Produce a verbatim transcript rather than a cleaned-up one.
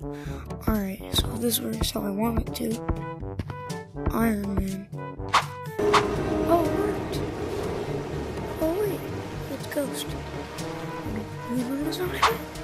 Alright, so if this works how I want it to. Iron Man. Oh, it worked! Oh wait, it's Ghost. Wait, what was on it?